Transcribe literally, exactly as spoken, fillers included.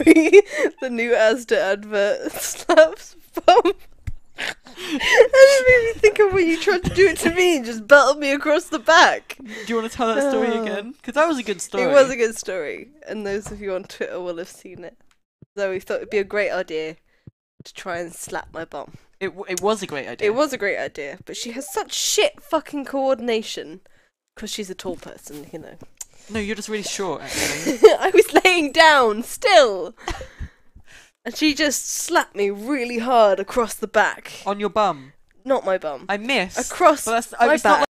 Zoe, the new Asda advert, slaps bum. And it made me think of when you tried to do it to me and just belted me across the back. Do you want to tell that story Oh. again? Because that was a good story. It was a good story, and those of you on Twitter will have seen it. Zoe thought it'd be a great idea to try and slap my bum. It, w- it was a great idea. It was a great idea, but she has such shit fucking coordination because she's a tall person, you know. No, you're just really short, actually. I was laying down still. And she just slapped me really hard across the back. On your bum. Not my bum. I missed. Across but that's, I, my it's not back.